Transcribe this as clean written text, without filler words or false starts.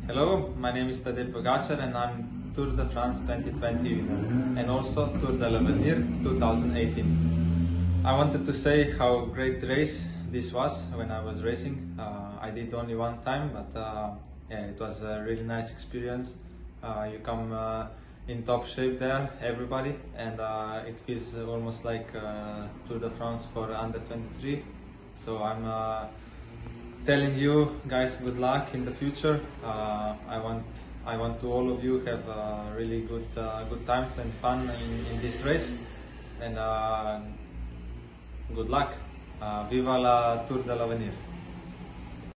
Hello, my name is Tadej Pogacar and I'm Tour de France 2020 winner and also Tour de l'Avenir 2018. I wanted to say how great race this was when I was racing. I did only one time, but yeah, it was a really nice experience. You come in top shape there, everybody, and it feels almost like Tour de France for under 23. So I'm telling you guys good luck in the future. I want to all of you have really good times and fun in this race, and good luck. Viva la Tour de l'Avenir.